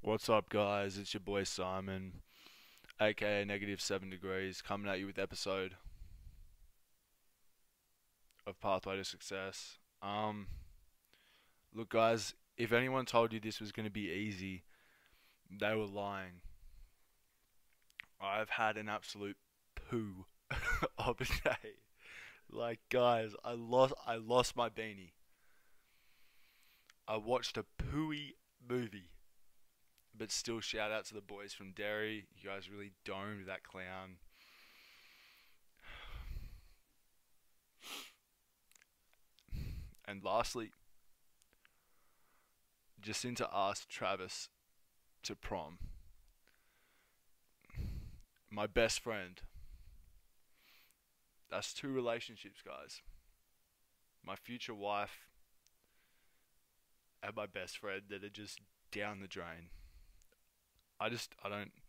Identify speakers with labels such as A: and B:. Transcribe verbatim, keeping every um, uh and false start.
A: What's up, guys? It's your boy Simon, aka Negative Seven Degrees, coming at you with episode of Pathway to Success. Um, look, guys, if anyone told you this was going to be easy, they were lying. I've had an absolute poo of a day. Like, guys, I lost, I lost my beanie. I watched a pooey movie, but still, shout out to the boys from Derry. You guys really domed that clown. And lastly, Jacinta asked Travis to prom. My best friend. That's two relationships, guys. My future wife and my best friend that are just down the drain. I just, I don't,